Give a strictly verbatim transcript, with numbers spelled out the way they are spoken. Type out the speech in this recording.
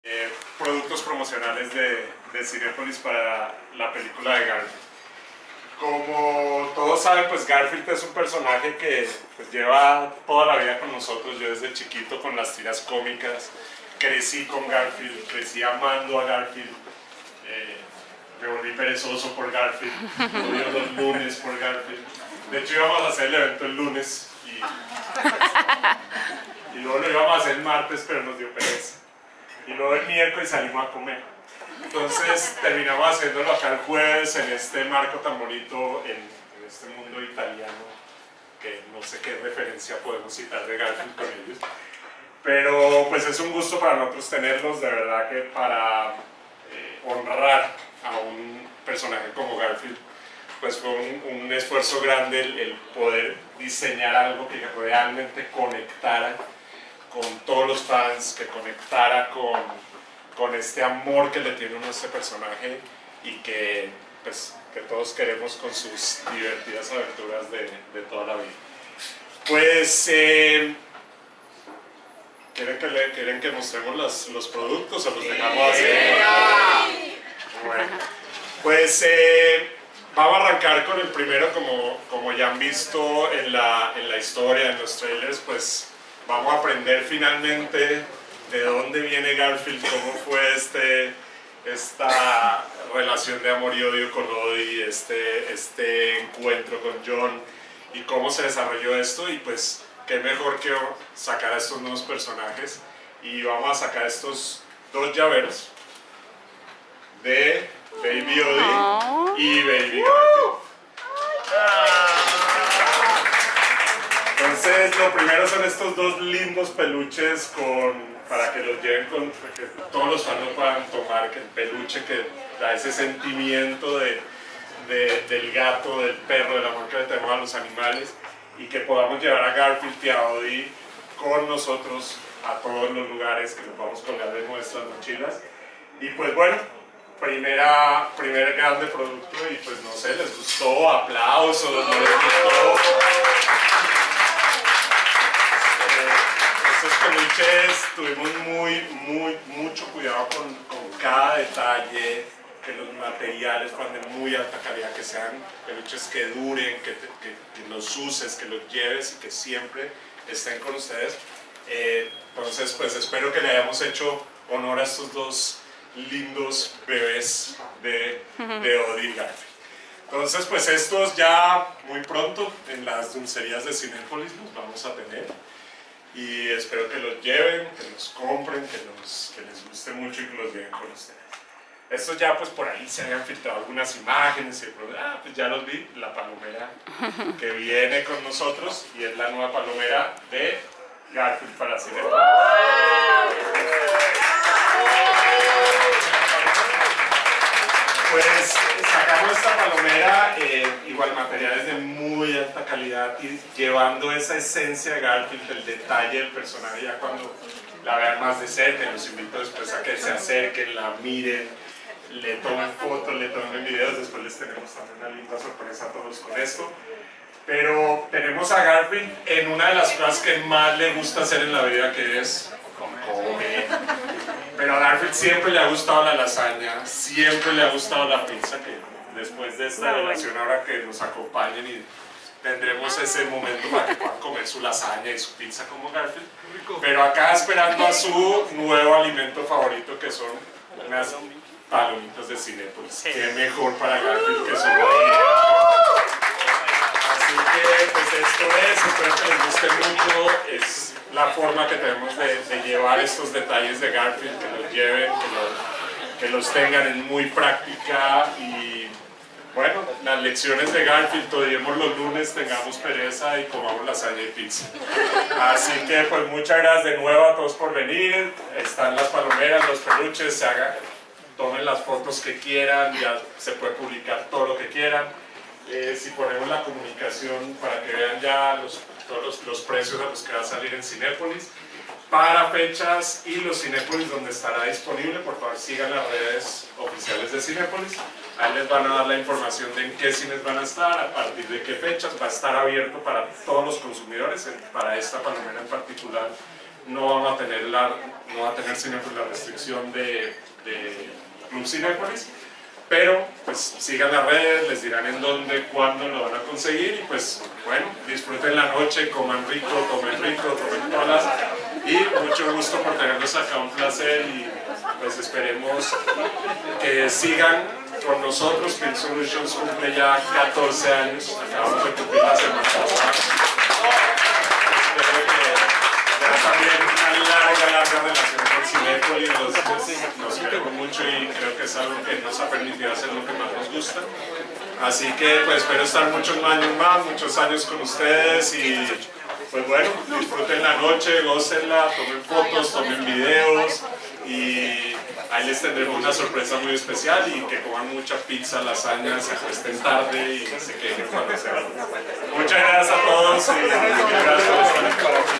Eh, productos promocionales de, de Cinépolis para la película de Garfield. Como todos saben, pues Garfield es un personaje que pues, lleva toda la vida con nosotros. Yo desde chiquito con las tiras cómicas crecí con Garfield, crecí amando a Garfield. Eh, me volví perezoso por Garfield, odio los lunes por Garfield. De hecho íbamos a hacer el evento el lunes y, y luego lo íbamos a hacer el martes, pero nos dio pereza. Y luego el miércoles salimos a comer. Entonces terminamos haciéndolo acá el jueves en este marco tan bonito, en, en este mundo italiano, que no sé qué referencia podemos citar de Garfield con ellos. Pero pues es un gusto para nosotros tenerlos, de verdad que para eh, honrar a un personaje como Garfield, pues fue un, un esfuerzo grande el, el poder diseñar algo que realmente conectara con todos los fans, que conectara con, con este amor que le tiene uno a este personaje y que, pues, que todos queremos con sus divertidas aventuras de, de toda la vida. Pues, eh, ¿quieren, que le, ¿quieren que mostremos los, los productos o los dejamos así? Bueno, pues eh, vamos a arrancar con el primero, como, como ya han visto en la, en la historia, en los trailers, pues vamos a aprender finalmente de dónde viene Garfield, cómo fue este, esta relación de amor y odio con Odie, este, este encuentro con John y cómo se desarrolló esto. Y pues qué mejor que sacar a estos nuevos personajes, y vamos a sacar estos dos llaveros de Baby Odie y Baby Garfield. Entonces, lo primero son estos dos lindos peluches con, para que los lleven, con, que todos los fans lo puedan tomar, que el peluche que da ese sentimiento de, de, del gato, del perro, del amor que le tenemos a los animales, y que podamos llevar a Garfield y a Odie con nosotros a todos los lugares, que lo podamos colgar de nuestras mochilas. Y pues bueno, primera, primer grande producto, y pues no sé, les gustó, aplausos, no les gustó. Estos peluches tuvimos muy, muy, mucho cuidado con, con cada detalle, que los materiales fueran de muy alta calidad, que sean peluches que duren, que, te, que, que los uses, que los lleves y que siempre estén con ustedes. Eh, entonces, pues espero que le hayamos hecho honor a estos dos lindos bebés de, de Odie y Garfield. Entonces, pues estos ya muy pronto en las dulcerías de Cinépolis los vamos a tener. Y espero que los lleven, que los compren, que, los, que les guste mucho y que los lleven con ustedes. Estos ya pues por ahí se habían filtrado algunas imágenes y de pronto, ah, pues ya los vi, la palomera que viene con nosotros, y es la nueva palomera de Garfield para Cinépolis. Pues sacamos esta palomera, eh, igual materiales de muy alta calidad, y llevando esa esencia de Garfield, del detalle del personaje. Ya cuando la vean más de cerca, los invito después a que se acerquen, la miren, le tomen fotos, le tomen videos. Después les tenemos también una linda sorpresa a todos con esto. Pero tenemos a Garfield en una de las cosas que más le gusta hacer en la vida, que es comer. Pero a Garfield siempre le ha gustado la lasaña, siempre le ha gustado la pizza, que después de esta relación, ahora que nos acompañen y tendremos ese momento para que puedan comer su lasaña y su pizza como Garfield. Pero acá esperando a su nuevo alimento favorito, que son unas palomitas de Cinépolis. Qué mejor para Garfield que son. Así que pues esto es, espero que les guste mucho. Es la forma que tenemos de, de llevar estos detalles de Garfield, que los lleven, que los, que los tengan en muy práctica. Y bueno, las lecciones de Garfield, todavía los lunes tengamos pereza y comamos lasaña y pizza. Así que pues muchas gracias de nuevo a todos por venir. Están las palomeras, los peluches, se hagan, tomen las fotos que quieran, ya se puede publicar todo lo que quieran. Eh, si ponemos la comunicación para que vean ya los, todos los, los precios a los que va a salir en Cinépolis para fechas, y los Cinépolis donde estará disponible, por favor sigan las redes oficiales de Cinépolis. Ahí les van a dar la información de en qué cines van a estar, a partir de qué fechas. Va a estar abierto para todos los consumidores, para esta palomera en particular no vamos a tener, la, no va a tener Cinépolis la restricción de, de Club Cinépolis, pero pues sigan las redes, les dirán en dónde, cuándo lo van a conseguir y pues bueno, disfruten la noche, coman rico, tomen rico, tomen todas y mucho gusto por tenerlos acá, un placer y pues esperemos que sigan con nosotros. Film Solutions cumple ya catorce años, acabamos de cumplir la semana pasada. Espero que ya también una larga, larga relación con Cinépolis, nos, nos queremos mucho y creo que es algo que nos ha permitido hacer lo que más nos gusta. Así que pues espero estar muchos años más, muchos años con ustedes y pues bueno, disfruten la noche, gócenla, tomen fotos, tomen videos y ahí les tendremos una sorpresa muy especial y que coman mucha pizza, lasaña, se acuesten tarde y se queden cuando sea. Muchas gracias a todos y gracias por estar aquí.